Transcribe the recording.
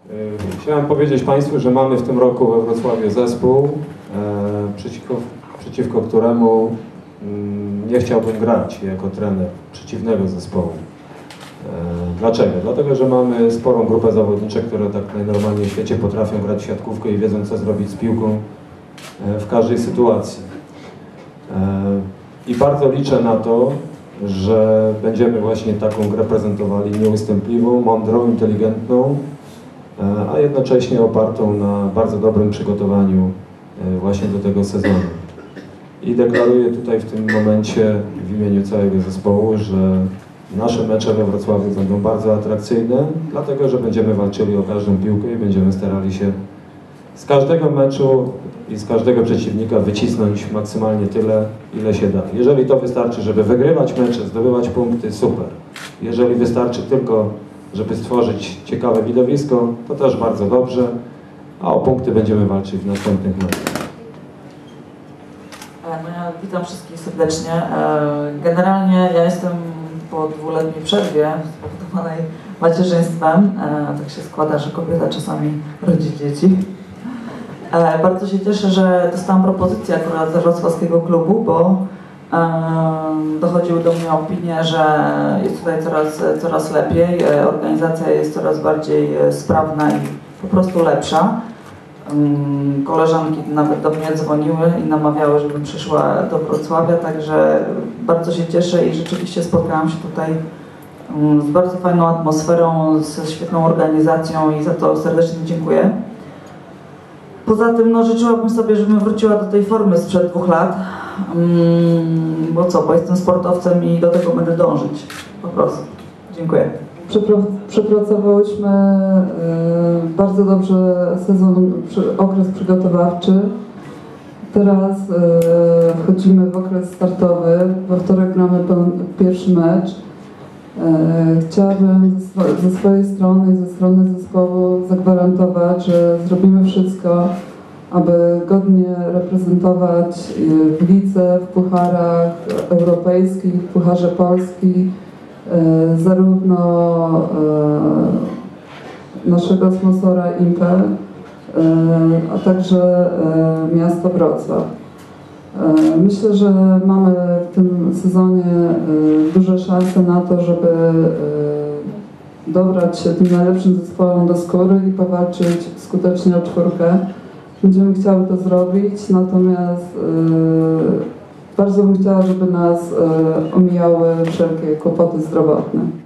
Chciałem powiedzieć Państwu, że mamy w tym roku we Wrocławiu zespół, przeciwko któremu nie chciałbym grać jako trener przeciwnego zespołu. Dlaczego? Dlatego, że mamy sporą grupę zawodniczych, które tak najnormalniej w świecie potrafią grać w siatkówkę i wiedzą, co zrobić z piłką w każdej sytuacji. I bardzo liczę na to, że będziemy właśnie taką grę prezentowali nieustępliwą, mądrą, inteligentną, a jednocześnie opartą na bardzo dobrym przygotowaniu właśnie do tego sezonu. I deklaruję tutaj w tym momencie w imieniu całego zespołu, że nasze mecze we Wrocławiu będą bardzo atrakcyjne, dlatego że będziemy walczyli o każdą piłkę i będziemy starali się z każdego meczu i z każdego przeciwnika wycisnąć maksymalnie tyle, ile się da. Jeżeli to wystarczy, żeby wygrywać mecze, zdobywać punkty, super. Jeżeli wystarczy tylko, żeby stworzyć ciekawe widowisko, to też bardzo dobrze, a o punkty będziemy walczyć w następnych meczach. No ja witam wszystkich serdecznie. Generalnie ja jestem po 2-letniej przerwie spowodowanej macierzyństwem. Tak się składa, że kobieta czasami rodzi dzieci. Bardzo się cieszę, że dostałam propozycję akurat z wrocławskiego klubu, bo dochodziły do mnie opinie, że jest tutaj coraz lepiej, organizacja jest coraz bardziej sprawna i po prostu lepsza. Koleżanki nawet do mnie dzwoniły i namawiały, żebym przyszła do Wrocławia, także bardzo się cieszę i rzeczywiście spotkałam się tutaj z bardzo fajną atmosferą, ze świetną organizacją i za to serdecznie dziękuję. Poza tym no, życzyłabym sobie, żebym wróciła do tej formy sprzed 2 lat, bo jestem sportowcem i do tego będę dążyć, po prostu. Dziękuję. Przepracowałyśmy bardzo dobrze okres przygotowawczy. Teraz wchodzimy w okres startowy. We wtorek gramy pierwszy mecz. Chciałabym ze swojej strony i ze strony zespołu zagwarantować, że zrobimy wszystko, aby godnie reprezentować w lidze, w pucharach europejskich, w Pucharze Polski, zarówno naszego sponsora Impel, a także miasto Wrocław. Myślę, że mamy w tym sezonie duże szanse na to, żeby dobrać się tym najlepszym zespołom do skóry i powalczyć skutecznie o 4. Będziemy chciały to zrobić, natomiast bardzo bym chciała, żeby nas omijały wszelkie kłopoty zdrowotne.